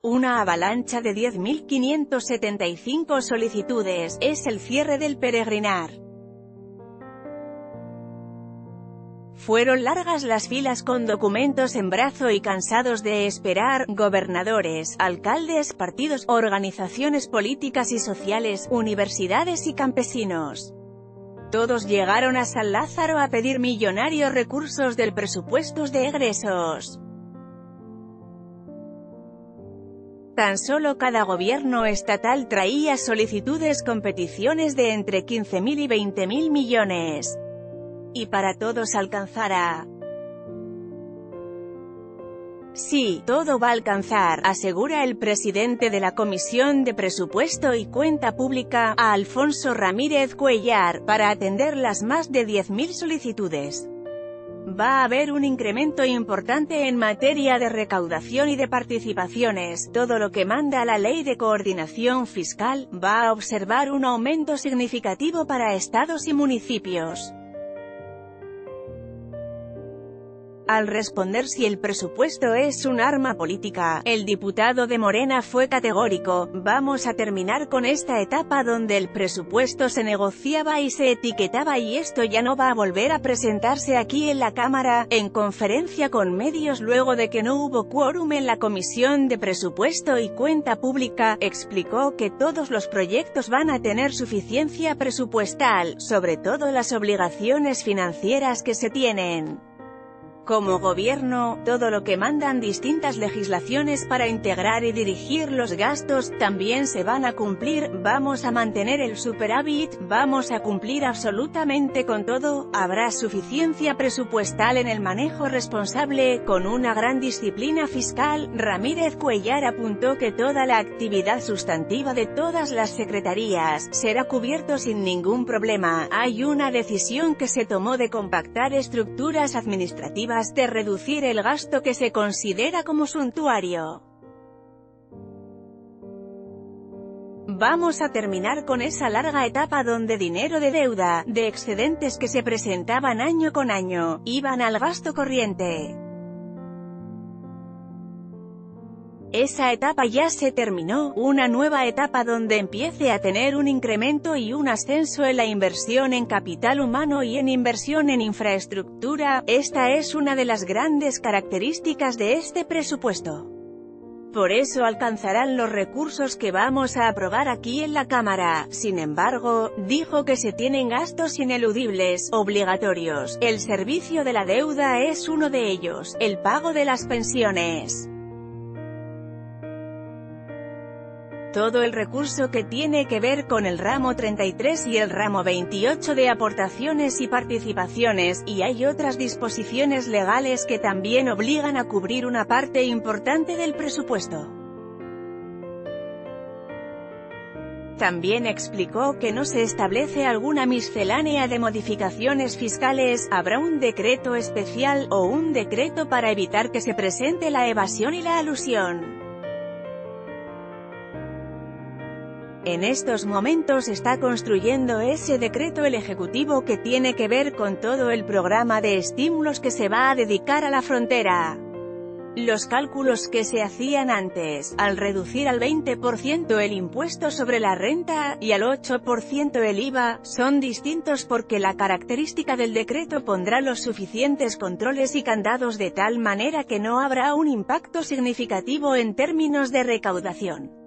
Una avalancha de 10.575 solicitudes, es el cierre del peregrinar. Fueron largas las filas con documentos en brazo y cansados de esperar, gobernadores, alcaldes, partidos, organizaciones políticas y sociales, universidades y campesinos. Todos llegaron a San Lázaro a pedir millonarios recursos del presupuesto de egresos. Tan solo cada gobierno estatal traía solicitudes con peticiones de entre 15.000 y 20.000 millones. Y para todos alcanzará. Sí, todo va a alcanzar, asegura el presidente de la Comisión de Presupuesto y Cuenta Pública, Alfonso Ramírez Cuellar, para atender las más de 10.000 solicitudes. Va a haber un incremento importante en materia de recaudación y de participaciones. Todo lo que manda la Ley de Coordinación Fiscal, va a observar un aumento significativo para estados y municipios. Al responder si el presupuesto es un arma política, el diputado de Morena fue categórico: vamos a terminar con esta etapa donde el presupuesto se negociaba y se etiquetaba, y esto ya no va a volver a presentarse aquí en la Cámara. En conferencia con medios luego de que no hubo quórum en la Comisión de Presupuesto y Cuenta Pública, explicó que todos los proyectos van a tener suficiencia presupuestal, sobre todo las obligaciones financieras que se tienen. Como gobierno, todo lo que mandan distintas legislaciones para integrar y dirigir los gastos, también se van a cumplir. Vamos a mantener el superávit, vamos a cumplir absolutamente con todo. Habrá suficiencia presupuestal en el manejo responsable, con una gran disciplina fiscal. Ramírez Cuellar apuntó que toda la actividad sustantiva de todas las secretarías será cubierto sin ningún problema. Hay una decisión que se tomó de compactar estructuras administrativas, de reducir el gasto que se considera como suntuario. Vamos a terminar con esa larga etapa donde dinero de deuda, de excedentes que se presentaban año con año, iban al gasto corriente. Esa etapa ya se terminó, una nueva etapa donde empiece a tener un incremento y un ascenso en la inversión en capital humano y en inversión en infraestructura. Esta es una de las grandes características de este presupuesto. Por eso alcanzarán los recursos que vamos a aprobar aquí en la Cámara. Sin embargo, dijo que se tienen gastos ineludibles, obligatorios. El servicio de la deuda es uno de ellos, el pago de las pensiones. Todo el recurso que tiene que ver con el ramo 33 y el ramo 28 de aportaciones y participaciones, y hay otras disposiciones legales que también obligan a cubrir una parte importante del presupuesto. También explicó que no se establece alguna miscelánea de modificaciones fiscales, habrá un decreto especial, o un decreto para evitar que se presente la evasión y la elusión. En estos momentos está construyendo ese decreto el Ejecutivo que tiene que ver con todo el programa de estímulos que se va a dedicar a la frontera. Los cálculos que se hacían antes, al reducir al 20% el impuesto sobre la renta, y al 8% el IVA, son distintos porque la característica del decreto pondrá los suficientes controles y candados de tal manera que no habrá un impacto significativo en términos de recaudación.